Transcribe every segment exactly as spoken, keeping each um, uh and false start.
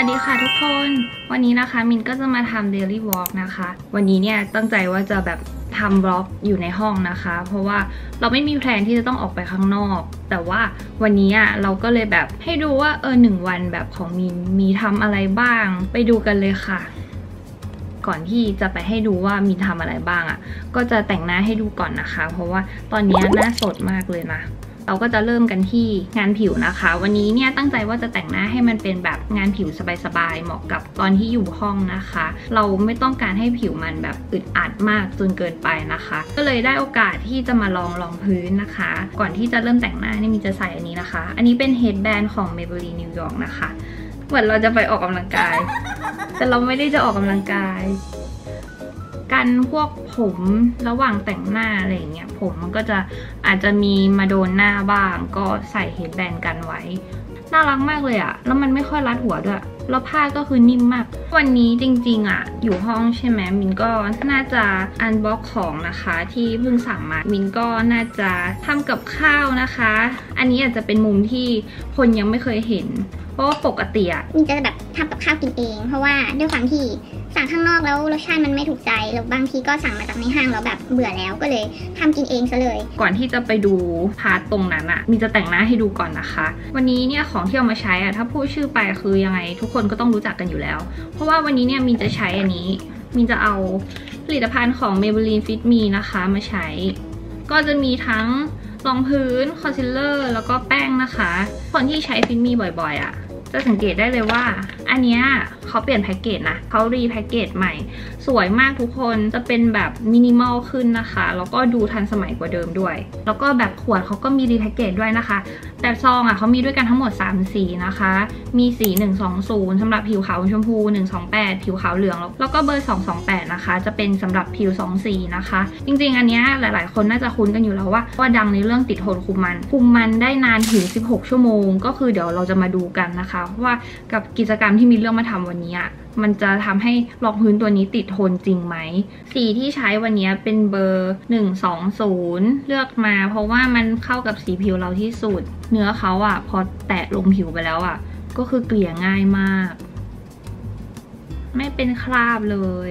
ดีค่ะทุกคนวันนี้นะคะมินก็จะมาทำ daily vlog นะคะวันนี้เนี่ยตั้งใจว่าจะแบบทำ vlog อยู่ในห้องนะคะเพราะว่าเราไม่มีแพลนที่จะต้องออกไปข้างนอกแต่ว่าวันนี้อ่ะเราก็เลยแบบให้ดูว่าเออหนึ่งวันแบบของมินมีทำอะไรบ้างไปดูกันเลยค่ะก่อนที่จะไปให้ดูว่ามินทำอะไรบ้างอ่ะก็จะแต่งหน้าให้ดูก่อนนะคะเพราะว่าตอนนี้หน้าสดมากเลยนะเราก็จะเริ่มกันที่งานผิวนะคะวันนี้เนี่ยตั้งใจว่าจะแต่งหน้าให้มันเป็นแบบงานผิวสบายๆเหมาะกับตอนที่อยู่ห้องนะคะเราไม่ต้องการให้ผิวมันแบบอึดอัดมากจนเกินไปนะคะก็เลยได้โอกาสที่จะมาลองรองพื้นนะคะก่อนที่จะเริ่มแต่งหน้านี่มินจะใส่อันนี้นะคะอันนี้เป็น headband ของ Maybelline New York นะคะเหมือนเราจะไปออกกำลังกายแต่เราไม่ได้จะออกกำลังกายกันพวกผมระหว่างแต่งหน้าอะไรอย่างเงี้ยผมมันก็จะอาจจะมีมาโดนหน้าบ้างก็ใส่เฮดแบนด์กันไว้น่ารักมากเลยอะแล้วมันไม่ค่อยรัดหัวด้วยแล้วผ้าก็คือนิ่มมากวันนี้จริงๆอะอยู่ห้องใช่ไหมมินก็น่าจะอันบ็อกของนะคะที่เพิ่งสั่งมามินก็น่าจะทำกับข้าวนะคะอันนี้อาจจะเป็นมุมที่คนยังไม่เคยเห็นเพราะว่าปกติอะมินจะแบบทำกับข้าวกินเองเพราะว่าด้วยความที่สั่งข้างนอกแล้วรสชาติมันไม่ถูกใจหรือบางทีก็สั่งมาจากในห้างแล้วแบบเบื่อแล้วก็เลยทำกินเองซะเลยก่อนที่จะไปดูพาร์ทตรงนั้นอะมินจะแต่งหน้าให้ดูก่อนนะคะวันนี้เนี่ยของที่เอามาใช้อะถ้าพูดชื่อไปคือยังไงทุกคนก็ต้องรู้จักกันอยู่แล้วเพราะว่าวันนี้เนี่ยมินจะใช้อันนี้มินจะเอาผลิตภัณฑ์ของ Maybelline Fit Me นะคะมาใช้ก็จะมีทั้งรองพื้นคอนซีลเลอร์แล้วก็แป้งนะคะคนที่ใช้ Fit Me บ่อยๆอะจะสังเกตได้เลยว่าอันเนี้ยเขาเปลี่ยนแพ็กเกจนะเขารีแพ็กเกจใหม่สวยมากทุกคนจะเป็นแบบมินิมอลขึ้นนะคะแล้วก็ดูทันสมัยกว่าเดิมด้วยแล้วก็แบบขวดเขาก็มีรีแพ็กเกจด้วยนะคะแต่ซองอ่ะเขามีด้วยกันทั้งหมดสามสีนะคะมีสีหนึ่งสองศูนย์สำหรับผิวขาวชมพูหนึ่งสองแปดผิวขาวเหลืองแล้วก็เบอร์สองสองแปดนะคะจะเป็นสำหรับผิวสองสีนะคะจริงๆอันเนี้ยหลายๆคนน่าจะคุ้นกันอยู่แล้วว่าว่าดังในเรื่องติดทนคุมมันคุมมันได้นานถึงสิบหกชั่วโมงก็คือเดี๋ยวเราจะมาดูกันนะคะว่ากับกิจกรรมที่มีเรื่องมาทำวันนี้มันจะทำให้รองพื้นตัวนี้ติดทนจริงไหมสีที่ใช้วันนี้เป็นเบอร์หนึ่งสองศูนย์เลือกมาเพราะว่ามันเข้ากับสีผิวเราที่สุดเนื้อเขาอ่ะพอแตะลงผิวไปแล้วอ่ะก็คือเกลี่ยง่ายมากไม่เป็นคราบเลย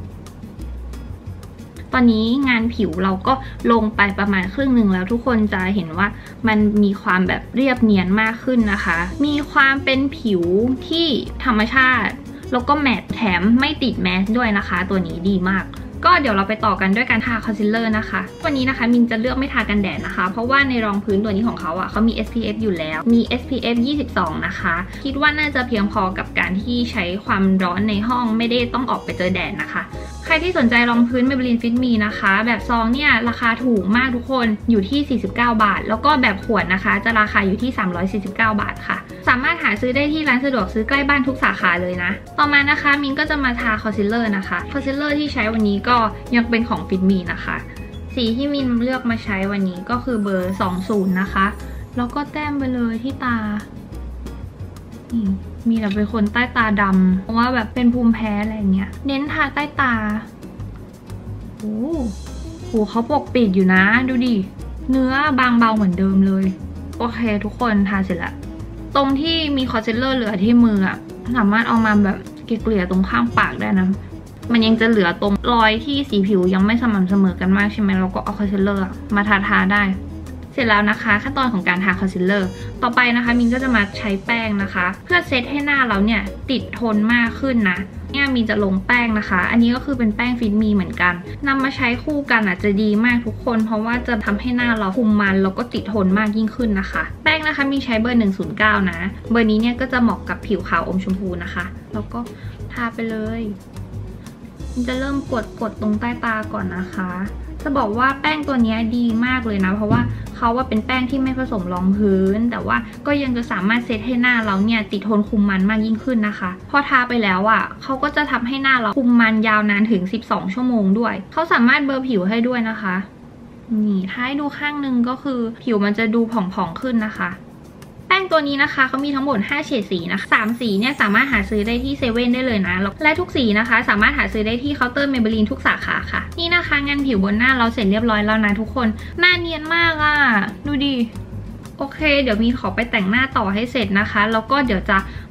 ตอนนี้งานผิวเราก็ลงไปประมาณครึ่งหนึ่งแล้วทุกคนจะเห็นว่ามันมีความแบบเรียบเนียนมากขึ้นนะคะมีความเป็นผิวที่ธรรมชาติแล้วก็แมตต์แถมไม่ติดแมสด้วยนะคะตัวนี้ดีมากก็เดี๋ยวเราไปต่อกันด้วยการทาคอนซีลเลอร์นะคะวันนี้นะคะมินจะเลือกไม่ทากันแดดนะคะเพราะว่าในรองพื้นตัวนี้ของเขาอ่ะเขามี เอส พี เอฟ อยู่แล้วมี เอส พี เอฟ ยี่สิบสองนะคะคิดว่าน่าจะเพียงพอกับการที่ใช้ความร้อนในห้องไม่ได้ต้องออกไปเจอแดดนะคะใครที่สนใจรองพื้น Maybelline Fit Me นะคะแบบซองเนี่ยราคาถูกมากทุกคนอยู่ที่สี่สิบเก้าบาทแล้วก็แบบขวดนะคะจะราคาอยู่ที่สามร้อยสี่สิบเก้าบาทค่ะสามารถหาซื้อได้ที่ร้านสะดวกซื้อใกล้บ้านทุกสาขาเลยนะต่อมานะคะมินก็จะมาทาคอนซีลเลอร์นะคะคอนซีลเลอร์ที่ใช้วันนี้ก็ยังเป็นของ Fit Me นะคะสีที่มินเลือกมาใช้วันนี้ก็คือเบอร์สองสิบนะคะแล้วก็แต้มไปเลยที่ตานี่มีแต่เป็นคนใต้ตาดำเพราะว่าแบบเป็นภูมิแพ้อะไรเงี้ยเน้นทาใต้ตาโอ้โหเขาปกปิดอยู่นะดูดิเนื้อบางเบาเหมือนเดิมเลยโอเคทุกคนทาเสร็จแล้วตรงที่มีคอนซีลเลอร์เหลือที่มืออะสามารถเอามาแบบเกลี่ยตรงข้างปากได้นะมันยังจะเหลือตรงรอยที่สีผิวยังไม่สม่ำเสมอกันมากใช่ไหมเราก็เอาคอนซีลเลอร์มาทาทาได้เสร็จแล้วนะคะขั้นตอนของการทาคอนซีลเลอร์ต่อไปนะคะมินก็จะมาใช้แป้งนะคะเพื่อเซตให้หน้าเราเนี่ยติดทนมากขึ้นนะเนี่ยมินจะลงแป้งนะคะอันนี้ก็คือเป็นแป้งฟิตมีเหมือนกันนำมาใช้คู่กันอ่ะจะดีมากทุกคนเพราะว่าจะทำให้หน้าเราคุมมันแล้วก็ติดทนมากยิ่งขึ้นนะคะแป้งนะคะมินใช้เบอร์หนึ่งศูนย์เก้านะเบอร์นี้เนี่ยก็จะเหมาะกับผิวขาวอมชมพูนะคะแล้วก็ทาไปเลยมินจะเริ่มกดกดตรงใต้ตาก่อนนะคะจะบอกว่าแป้งตัวนี้ดีมากเลยนะเพราะว่าเขาว่าเป็นแป้งที่ไม่ผสมรองพื้นแต่ว่าก็ยังจะสามารถเซตให้หน้าเราเนี่ยติดทนคุมมันมากยิ่งขึ้นนะคะพอทาไปแล้วอ่ะเขาก็จะทำให้หน้าเราคุมมันยาวนานถึงสิบสองชั่วโมงด้วยเขาสามารถเบลอผิวให้ด้วยนะคะนี่ถ้าให้ดูข้างนึงก็คือผิวมันจะดูผ่องๆขึ้นนะคะแป้งตัวนี้นะคะเขามีทั้งหมดห้าเฉดสีนะคะสามสีเนี่ยสามารถหาซื้อได้ที่เซเว่นได้เลยนะและทุกสีนะคะสามารถหาซื้อได้ที่เคาน์เตอร์ Maybelline ทุกสาขาค่ะนี่นะคะงานผิวบนหน้าเราเสร็จเรียบร้อยแล้วนะทุกคนหน้าเนียนมากอ่ะดูดิโอเคเดี๋ยวมีขอไปแต่งหน้าต่อให้เสร็จนะคะแล้วก็เดี๋ยวจะ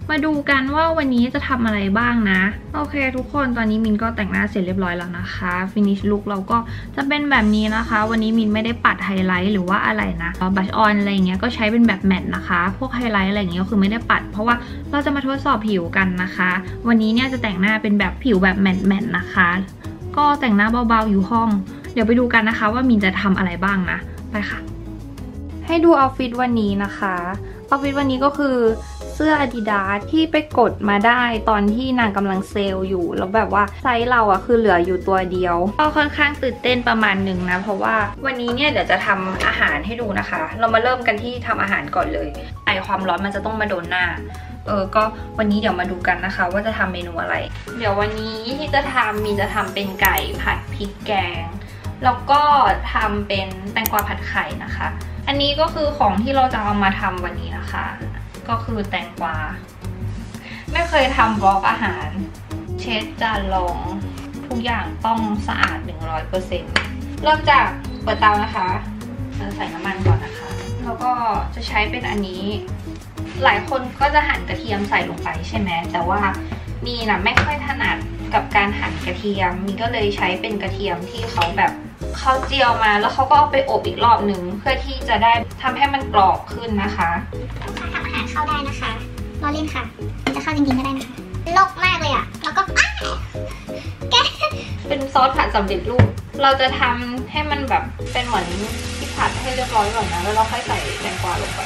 มาดูกันว่าวันนี้จะทำอะไรบ้างนะโอเคทุกคนตอนนี้มินก็แต่งหน้าเสร็จเรียบร้อยแล้วนะคะฟินิชลุคเราก็จะเป็นแบบนี้นะคะวันนี้มินไม่ได้ปัดไฮไลท์หรือว่าอะไรนะบัชออนอะไรเงี้ยก็ใช้เป็นแบบแมทนะคะพวกไฮไลท์อะไรเงี้ยก็คือไม่ได้ปัดเพราะว่าเราจะมาทดสอบผิวกันนะคะวันนี้เนี่ยจะแต่งหน้าเป็นแบบผิวแบบแมทแมทนะคะก็แต่งหน้าเบาๆอยู่ห้องเดี๋ยวไปดูกันนะคะว่ามินจะทำอะไรบ้างนะไปค่ะให้ดูเอาท์ฟิตวันนี้นะคะเอาท์ฟิตวันนี้ก็คือเสื้อ Adidas ที่ไปกดมาได้ตอนที่นางกำลังเซลล์อยู่แล้วแบบว่าไซส์เราอะคือเหลืออยู่ตัวเดียวก็ค่อนข้างตื่นเต้นประมาณหนึ่งนะเพราะว่าวันนี้เนี่ยเดี๋ยวจะทำอาหารให้ดูนะคะเรามาเริ่มกันที่ทำอาหารก่อนเลยไอความร้อนมันจะต้องมาโดนหน้าเออก็วันนี้เดี๋ยวมาดูกันนะคะว่าจะทำเมนูอะไรเดี๋ยววันนี้ที่จะทำมีจะทำเป็นไก่ผัดพริกแกงแล้วก็ทำเป็นแตงกวาผัดไข่นะคะอันนี้ก็คือของที่เราจะเอามาทำวันนี้นะคะก็คือแตงกวาไม่เคยทำบล็อกอาหารเช็ดจานรองทุกอย่างต้องสะอาด หนึ่งร้อยเปอร์เซ็นต์ เริ่มจากเปิดเตานะคะใส่น้ำมันก่อนนะคะแล้วก็จะใช้เป็นอันนี้หลายคนก็จะหั่นกระเทียมใส่ลงไปใช่ไหมแต่ว่ามีนะไม่ค่อยถนัดกับการหั่นกระเทียมมีก็เลยใช้เป็นกระเทียมที่เขาแบบเขาเจียวมาแล้วเขาก็เอาไปอบอีกรอบหนึ่งเพื่อที่จะได้ทำให้มันกรอบขึ้นนะคะทำอาหารเข้าได้นะคะรอเล่นค่ะจะเข้าจริงๆก็ได้นะคะโลกมากเลยอ่ะแล้วก็แกเป็นซอสผัดสำเร็จรูปเราจะทำให้มันแบบเป็นเหมือนที่ผัดให้เรียบร้อยก่อนนะแล้วเราค่อยใส่แตงกวาลงไป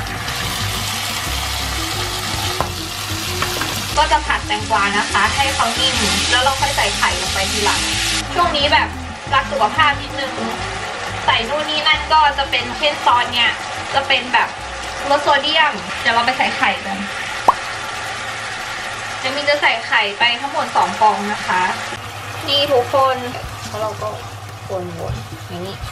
ก็จะผัดแตงกวานะคะให้เขานิ่มแล้วเราค่อยใส่ไข่ลงไปทีหลังช่วงนี้แบบรักสุขภาพนิดนึงใส่นู่นนี่นั่นก็จะเป็นเช่นซอสเนี่ยจะเป็นแบบลดโซเดียมเดี๋ยวเราไปใส่ไข่กันจะมีจะใส่ไข่ไปทั้งหมดสองฟองนะคะนี่ทุกคนแล้วเราก็วนๆอย่างนี้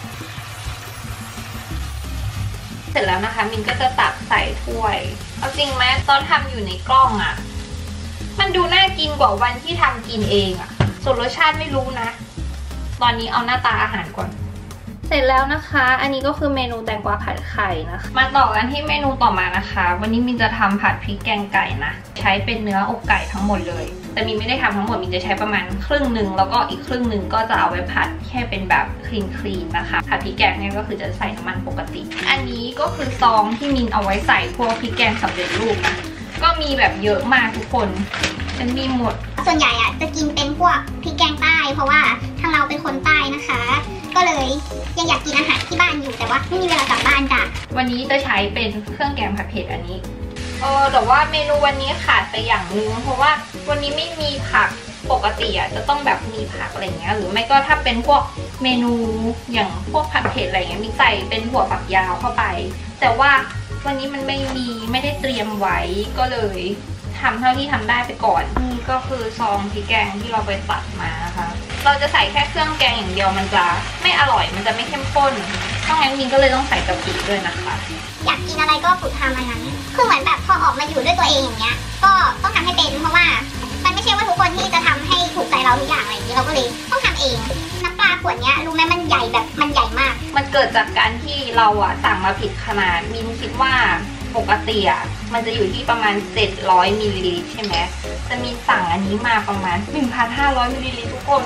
เสร็จแล้วนะคะมินก็จะตักใส่ถ้วยเอาจริงไหมตอนทำอยู่ในกล้องอะ่ะมันดูน่ากินกว่าวันที่ทำกินเองอะ่ะส่วนรสชาติไม่รู้นะตอนนี้เอาหน้าตาอาหารก่อนเสร็จแล้วนะคะอันนี้ก็คือเมนูแตงกวาผัดไข่นะคะมาต่อกันที่เมนูต่อมานะคะวันนี้มินจะทำผัดพริกแกงไก่นะใช้เป็นเนื้ออกไก่ทั้งหมดเลยแต่มินไม่ได้ทำทั้งหมดมินจะใช้ประมาณครึ่งหนึ่งแล้วก็อีกครึ่งหนึ่งก็จะเอาไว้ผัดแค่เป็นแบบคลีนคลีนนะคะผัดพริกแกงเนี่ยก็คือจะใส่น้ำมันปกติอันนี้ก็คือซองที่มินเอาไว้ใส่พวกพริกแกงสำเร็จรูปนะก็มีแบบเยอะมากทุกคนมันมีหมดส่วนใหญ่อะจะกินเป็นพวกพริกแกงใต้เพราะว่าทางเราเป็นคนใต้นะคะก็เลยยังอยากกินอาหารที่บ้านอยู่แต่ว่าไม่มีเวลากลับบ้านจ้ะวันนี้จะใช้เป็นเครื่องแกงผัดเผ็ดอันนี้เออแต่ว่าเมนูวันนี้ขาดไปอย่างนึงเพราะว่าวันนี้ไม่มีผักปกติอ่ะจะต้องแบบมีผักอะไรเงี้ยหรือไม่ก็ถ้าเป็นพวกเมนูอย่างพวกผัดเผ็ดอะไรเงี้ยมีใส่เป็นถั่วฝักยาวเข้าไปแต่ว่าวันนี้มันไม่มีไม่ได้เตรียมไว้ก็เลยทำเท่าที่ทำได้ไปก่อนนี่ก็คือซองพริกแกงที่เราไปตัดมานะคะเราจะใส่แค่เครื่องแกงอย่างเดียวมันจะไม่อร่อยมันจะไม่เข้มข้นเพราะงั้นมินก็เลยต้องใส่กะปิด้วยนะคะอยากกินอะไรก็ฝึกทำอันนั้นคือเหมือนแบบพอออกมาอยู่ด้วยตัวเองอย่างเงี้ยก็ต้องทำให้เป็นเพราะว่ามันไม่ใช่ว่าทุกคนที่จะทำให้ถูกใจเราทุกอย่างอะไรอย่างนี้เราก็เลยต้องทำเองน้ำปลาขวดเนี้ยรู้ไหมมันใหญ่แบบมันใหญ่มากมันเกิดจากการที่เราอะสั่งมาผิดขนาดมินคิดว่าปกติอ่ะมันจะอยู่ที่ประมาณเจ็ดร้อยมิลลิลิตรใช่ไหมจะมีสั่งอันนี้มาประมาณ หนึ่งพันห้าร้อยมิลลิลิตรทุกคน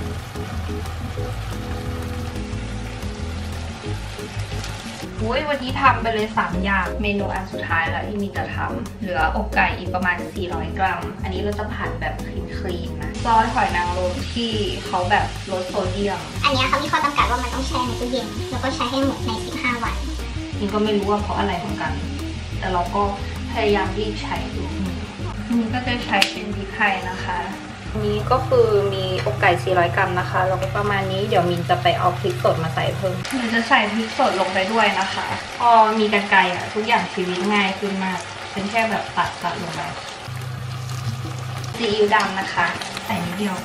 โอ้ยวันนี้ทำไปเลยสามอย่างเมนูอันสุดท้ายแล้วที่มีจะทำเหลืออกไก่อีกประมาณสี่ร้อยกรัมอันนี้เราจะผัดแบบคลีนๆนะซอสหอยนางรมที่เขาแบบลดโซเดียมอันนี้เขามีข้อจำกัดว่ามันต้องแช่ในตู้เย็นแล้วก็ใช้ให้หมดในสิบห้าวันนี่ก็ไม่รู้ว่าเพราะอะไรเหมือนกันแต่เราก็พยายามรีบใช้ดูนี่ก็จะใช้เป็นพริกไทยนะคะนี้ก็คือมีอกไก่สี่ร้อยกรัมนะคะแล้วก็ประมาณนี้เดี๋ยวมินจะไปเอาพริกสดมาใส่เพิ่มมินจะใส่พริกสดลงไปด้วยนะคะพอมีกรรไกรอ่ะทุกอย่างชีวิตง่ายขึ้นมากเป็นแค่แบบตัดตัดลงไปซีอิ๊วดำนะคะใส่นิดเดียว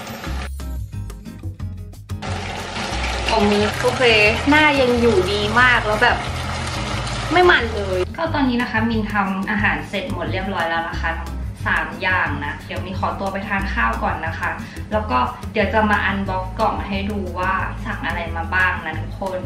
ผมมือโอเคหน้ายังอยู่ดีมากแล้วแบบไม่มันเลยก็ตอนนี้นะคะมินทำอาหารเสร็จหมดเรียบร้อยแล้วนะคะสามอย่างนะเดี๋ยวมินขอตัวไปทานข้าวก่อนนะคะแล้วก็เดี๋ยวจะมาอันบ็อกกล่องให้ดูว่าสั่งอะไรมาบ้างนะทุกคน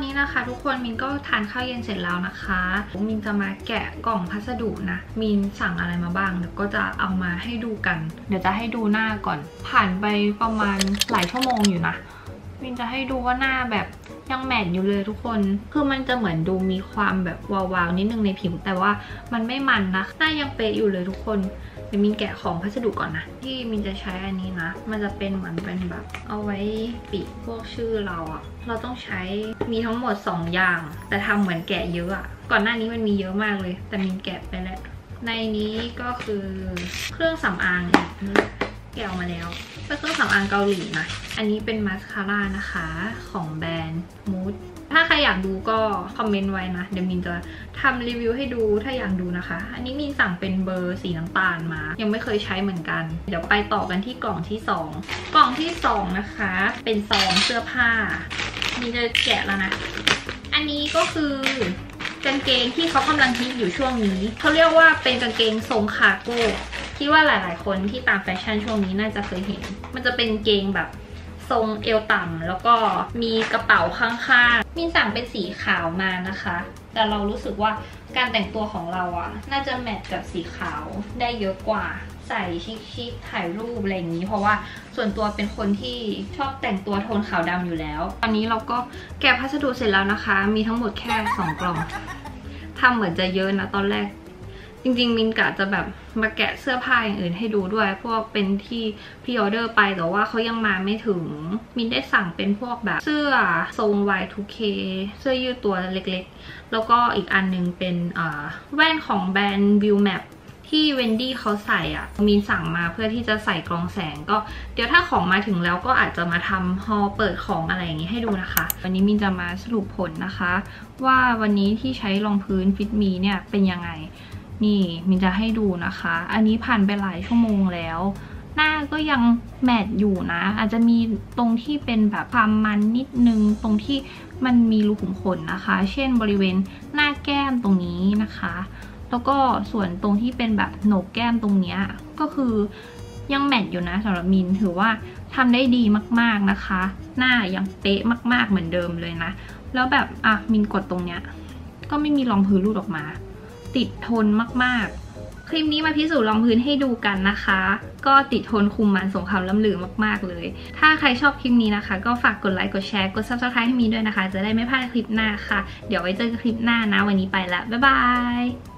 นี้นะคะทุกคนมินก็ทานข้าวเย็นเสร็จแล้วนะคะมินจะมาแกะกล่องพัสดุนะมินสั่งอะไรมาบ้างเดี๋ยวก็จะเอามาให้ดูกันเดี๋ยวจะให้ดูหน้าก่อนผ่านไปประมาณหลายชั่วโมงอยู่นะมินจะให้ดูว่าหน้าแบบยังแมทอยู่เลยทุกคนคือมันจะเหมือนดูมีความแบบวาวๆนิดนึงในผิวแต่ว่ามันไม่มันนะหน้ายังเป๊ะอยู่เลยทุกคนเดี๋ยวมินแกะของพัสดุก่อนนะที่มินจะใช้อันนี้นะมันจะเป็นเหมือนเป็นแบบเอาไว้ปิดพวกชื่อเราอะเราต้องใช้มีทั้งหมดสองอย่างแต่ทำเหมือนแกะเยอะอะก่อนหน้านี้มันมีเยอะมากเลยแต่มินแกะไปแล้วในนี้ก็คือเครื่องสำอางแกะออกมาแล้วเป็นเครื่องสำอางเกาหลีนะอันนี้เป็นมาสคาร่านะคะของแบรนด์มูดถ้าใครอยากดูก็คอมเมนต์ไว้นะเดี๋ยวมินจะทำรีวิวให้ดูถ้าอยากดูนะคะอันนี้มินสั่งเป็นเบอร์สีน้ำตาลมายังไม่เคยใช้เหมือนกันเดี๋ยวไปต่อกันที่กล่องที่สองกล่องที่สองนะคะเป็นซองเสื้อผ้ามินจะแกะแล้วนะอันนี้ก็คือกางเกงที่เขากำลังฮิตอยู่ช่วงนี้เขาเรียกว่าเป็นกางเกงทรงคาร์โก้คิดว่าหลายๆคนที่ตามแฟชั่นช่วงนี้น่าจะเคยเห็นมันจะเป็นเกงแบบทรงเอวต่ำแล้วก็มีกระเป๋าข้างๆมินสั่งเป็นสีขาวมานะคะแต่เรารู้สึกว่าการแต่งตัวของเราอ่ะน่าจะแมทกับสีขาวได้เยอะกว่าใส่ชิคๆถ่ายรูปอะไรอย่างนี้เพราะว่าส่วนตัวเป็นคนที่ชอบแต่งตัวโทนขาวดำอยู่แล้วตอนนี้เราก็แกะพัสดุเสร็จแล้วนะคะมีทั้งหมดแค่สองกล่องทำเหมือนจะเยอะนะตอนแรกจริงๆมินกะจะแบบมาแกะเสื้อผ้าอย่างอื่นให้ดูด้วยพวกเป็นที่พรีออเดอร์ไปแต่ว่าเขายังมาไม่ถึงมินได้สั่งเป็นพวกแบบเสื้อทรง วาย ทู เค เสื้อยืดตัวเล็กๆแล้วก็อีกอันนึงเป็นแว่นของแบรนด์ วิวแมป ที่เวนดี้เขาใส่อ่ะมินสั่งมาเพื่อที่จะใส่กรองแสงก็เดี๋ยวถ้าของมาถึงแล้วก็อาจจะมาทำฮอลเปิดของอะไรอย่างนี้ให้ดูนะคะวันนี้มินจะมาสรุปผลนะคะว่าวันนี้ที่ใช้รองพื้นฟิตมีเนี่ยเป็นยังไงนี่มินจะให้ดูนะคะอันนี้ผ่านไปหลายชั่วโมงแล้วหน้าก็ยังแมทอยู่นะอาจจะมีตรงที่เป็นแบบความมันนิดนึงตรงที่มันมีรูขุมขนนะคะเช่นบริเวณหน้าแก้มตรงนี้นะคะแล้วก็ส่วนตรงที่เป็นแบบโหนกแก้มตรงเนี้ยก็คือยังแมทอยู่นะสำหรับมินถือว่าทำได้ดีมากๆนะคะหน้ายังเป๊ะมากๆเหมือนเดิมเลยนะแล้วแบบอ่ะมินกดตรงเนี้ยก็ไม่มีรองพื้นรูดออกมาติดทนมากๆคลิปนี้มาพิสูจน์รองพื้นให้ดูกันนะคะก็ติดทนคุมมันสงครามล้ำลือมากๆเลยถ้าใครชอบคลิปนี้นะคะก็ฝากกดไลค์กดแชร์กด ซับสไครบ์ ให้มีด้วยนะคะจะได้ไม่พลาดคลิปหน้าค่ะเดี๋ยวไว้เจอกันคลิปหน้านะวันนี้ไปละบ๊ายบาย